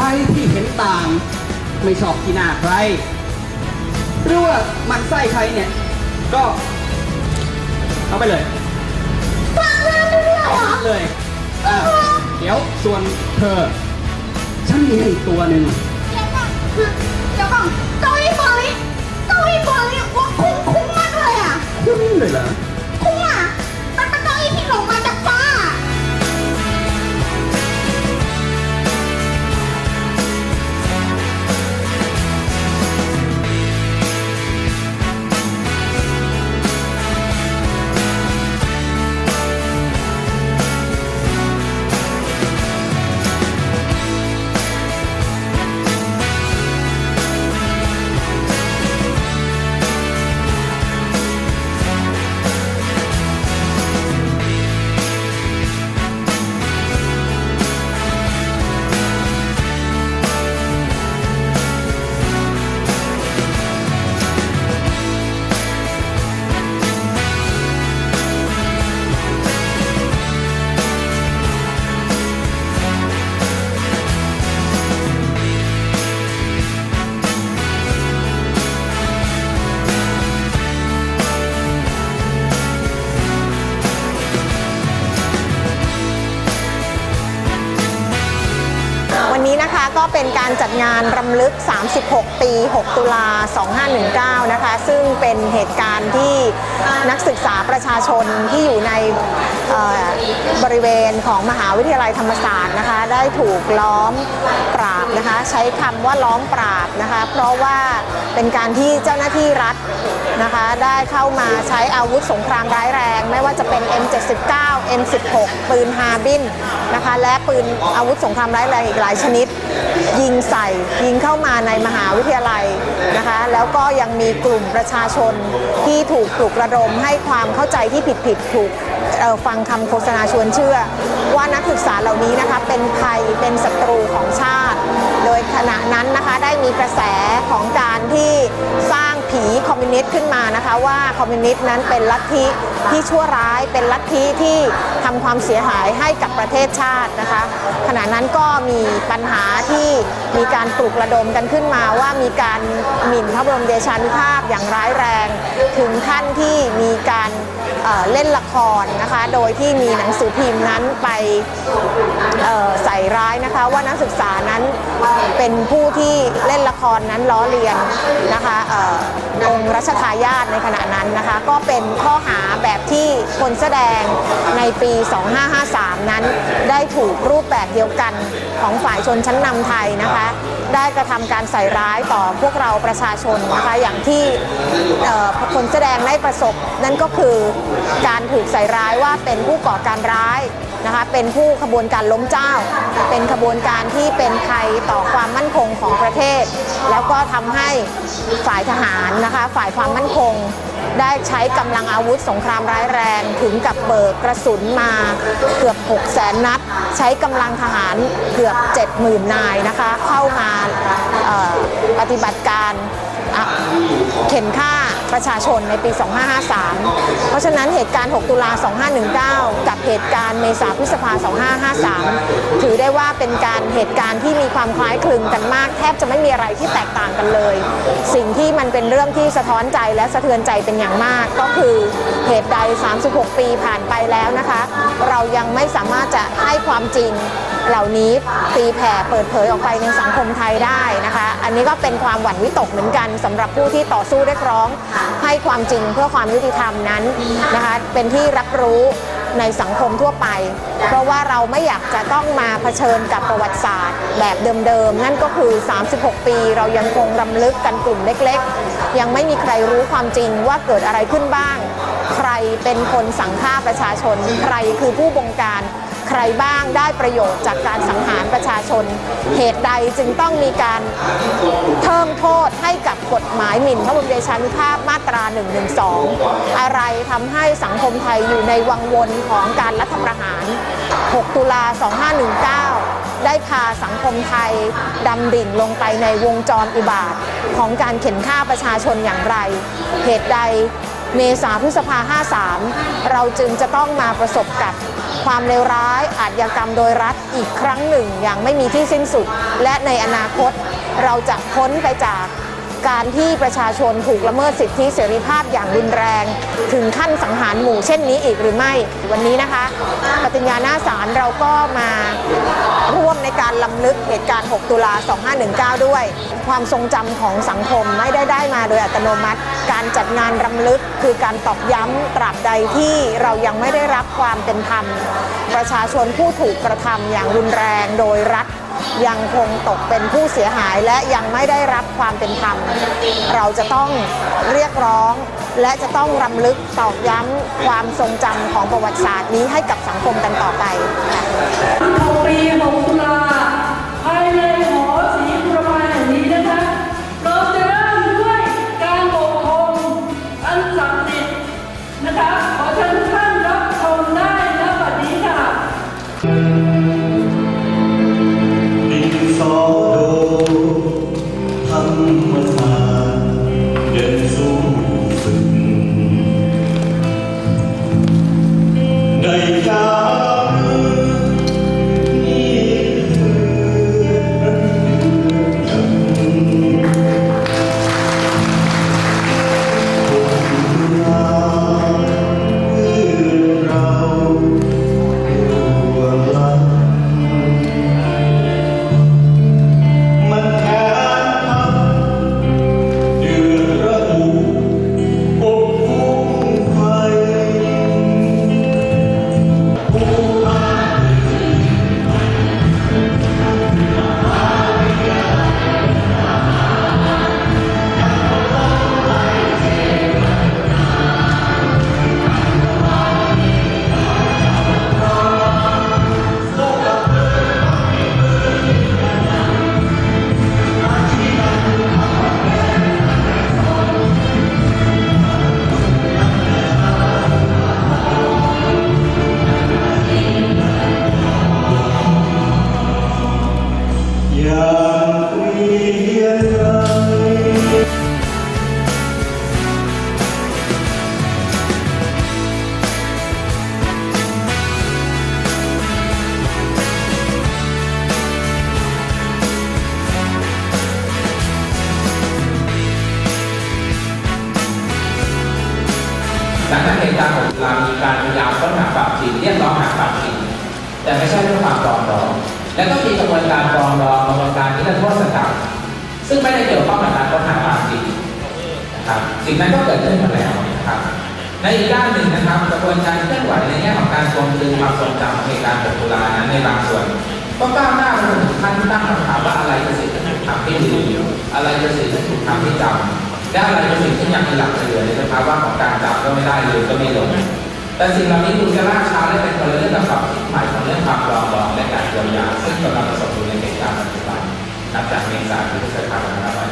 รที่เห็นต่างไม่ชอบขี้หน้าใครหรือว่ามันไส้ใครเนี่ยก็เอาไปเลยฟังแล้วด้วยเหรอเลยเดี๋ยวส่วนเธอฉันมีให้ตัวหนึ่งเดี๋ยวก่อนเก้าอี้ตัวนี้ว่าคุ้มมากเลยอ่ะคุ้มเลยเหรอคุ้มอ่ะมันเป็นเก้าอี้ที่หลงมาจากฟ้าวันนี้นะคะก็เป็นการจัดงานรำลึก36ปี6ตุลา2519นะคะซึ่งเป็นเหตุการณ์ที่นักศึกษาประชาชนที่อยู่ในบริเวณของมหาวิทยาลัยธรรมศาสตร์นะคะได้ถูกล้อมปราบนะคะใช้คำว่าล้อมปราบนะคะเพราะว่าเป็นการที่เจ้าหน้าที่รัฐนะคะได้เข้ามาใช้อาวุธสงครามร้ายแรงไม่ว่าจะเป็น M79 M16 ปืนฮาร์บินนะคะและปืนอาวุธสงครามร้ายแรงอีกหลายชนิดยิงเข้ามาในมหาวิทยาลัยนะคะแล้วก็ยังมีกลุ่มประชาชนที่ถูกปลุกระดมให้ความเข้าใจที่ผิดถูกฟังคำโฆษณาชวนเชื่อว่านักศึกษาเหล่านี้นะคะเป็นภัยเป็นศัตรูของชาติโดยขณะนั้นนะคะได้มีกระแสของการที่สร้างผีคอมมิวนิสต์ขึ้นมานะคะว่าคอมมิวนิสต์นั้นเป็นลัทธิที่ชั่วร้ายเป็นลัทธิที่ทำความเสียหายให้กับประเทศชาตินะคะขณะนั้นก็มีปัญหาที่มีการปลุกระดมกันขึ้นมาว่ามีการหมิ่นพระบรมเดชานุภาพอย่างร้ายแรงถึงขั้นที่มีการเล่นละครนะคะโดยที่มีหนังสือพิมพ์นั้นไปใส่ร้ายนะคะว่านักศึกษานั้นเป็นผู้ที่เล่นละครนั้นล้อเลียนนะคะองค์รัชทายาทในขณะนั้นนะคะก็เป็นข้อหาแบบที่คนแสดงในปี 2553 นั้นได้ถูกรูปแบบเดียวกันของฝ่ายชนชั้นนำไทยนะคะได้กระทำการใส่ร้ายต่อพวกเราประชาชนนะคะอย่างที่คนแสดงได้ประสบนั่นก็คือการถูกใส่ร้ายว่าเป็นผู้ก่อการร้ายนะคะเป็นผู้ขบวนการล้มเจ้าเป็นขบวนการที่เป็นภัยต่อความมั่นคงของประเทศแล้วก็ทำให้ฝ่ายทหารนะคะฝ่ายความมั่นคงได้ใช้กำลังอาวุธสงครามร้ายแรงถึงกับเบิกกระสุนมาเกือบ 600,000 นัดใช้กำลังทหารเกือบ 70,000 นายนะคะเข้ามาปฏิบัติการเข็นฆ่าประชาชนในปี 2553 เพราะฉะนั้นเหตุการณ์ 6 ตุลา 2519 กับเหตุการณ์เมษาพฤษภา 2553 ถือได้ว่าเป็นการเหตุการณ์ที่มีความคล้ายคลึงกันมากแทบจะไม่มีอะไรที่แตกต่างกันเลยสิ่งที่มันเป็นเรื่องที่สะท้อนใจและสะเทือนใจเป็นอย่างมากก็คือเหตุใด 36 ปีผ่านไปแล้วนะคะเรายังไม่สามารถจะให้ความจริงเหล่านี้ตีแผ่เปิดเผยออกไปในสังคมไทยได้นะคะอันนี้ก็เป็นความหวั่นวิตกเหมือนกันสำหรับผู้ที่ต่อสู้เรียกร้องให้ความจริงเพื่อความยุติธรรมนั้นนะคะเป็นที่รับรู้ในสังคมทั่วไปเพราะว่าเราไม่อยากจะต้องมาเผชิญกับประวัติศาสตร์แบบเดิมๆนั่นก็คือ36 ปีเรายังคงรำลึกกันกลุ่มเล็กๆยังไม่มีใครรู้ความจริงว่าเกิดอะไรขึ้นบ้างใครเป็นคนสั่งฆ่าประชาชนใครคือผู้บงการใครบ้างได้ประโยชน์จากการสังหารประชาชนเหตุใดจึงต้องมีการเพิ่มโทษให้กับกฎหมายหมิ่นพระบรมเดชานุภาพมาตรา 112 อะไรทำให้สังคมไทยอยู่ในวังวนของการรัฐประหาร 6 ตุลา 2519 ได้พาสังคมไทยดำดิ่งลงไปในวงจรอุบาทของการเข็นฆ่าประชาชนอย่างไรเหตุใดเมษาพฤษภา53เราจึงจะต้องมาประสบกับความเลวร้ายอาชญากรรมโดยรัฐอีกครั้งหนึ่งอย่างไม่มีที่สิ้นสุดและในอนาคตเราจะพ้นไปจากการที่ประชาชนถูกละเมิดสิทธิเสรีภาพอย่างรุนแรงถึงขั้นสังหารหมู่เช่นนี้อีกหรือไม่วันนี้นะคะปฏิญญาหน้าศาลเราก็มาร่วมในการรำลึกเหตุการณ์ 6 ตุลา 2519 ด้วยความทรงจำของสังคมไม่ได้มาโดยอัตโนมัติการจัดงานรำลึกคือการตอกย้ำตราบใดที่เรายังไม่ได้รับความเป็นธรรมประชาชนผู้ถูกกระทำอย่างรุนแรงโดยรัฐยังคงตกเป็นผู้เสียหายและยังไม่ได้รับความเป็นธรรมเราจะต้องเรียกร้องและจะต้องรำลึกตอกย้ำความทรงจำของประวัติศาสตร์นี้ให้กับสังคมกันต่อไปปี 6 ตุลาภายในหอศรีบุรพาแห่งนี้นะคะเราจะเริ่มด้วยการโบกธงอันศักดิ์สิทธิ์นะคะขอเชิญทุกท่านรับชมได้ณบัดนี้ค่ะดินสอโดธรรมศาสตร์เดินสู่ศึกในยามหลังจากเหตุการณ์ 6 ตุลามีการพยายามค้นหาความจริงเรียกร้องหาความจริงแต่ไม่ใช่ด้วยความปรองดองและก็มีกระบวนการปรองดองกระบวนการนิรโทษกรรมซึ่งไม่ได้เกี่ยวข้องกับการค้นหาความจริงนะครับสิ่งนั้นก็เกิดขึ้นมาแล้วนะครับในอีกด้านหนึ่งนะครับกระบวนการเคลื่อนไหวในแง่ของการทวงคืนความทรงจำเหตุการณ์ 6 ตุลานั้นในบางส่วนก็ก้าวหน้าไปถึงขั้นตั้งคำถามว่าอะไรคือสิ่งที่ถูกทำให้ลืมอะไรคือสิ่งที่ถูกทำให้จำและอะไรคือสิ่งที่ยังมีหลักเหลือในสภาวะของการจำก็ไม่ได้ลืมก็ไม่ลงแต่สิ่งเหล่านี้ดูจะล่าช้าและเป็นคนละเรื่องกับความคิดใหม่ของเรื่องความปรองดองและการเยียวยาซึ่งกำลังประสบอยู่ในเหตุการณ์ปัจจุบันนับจากเมษายนถึงพฤษภาคม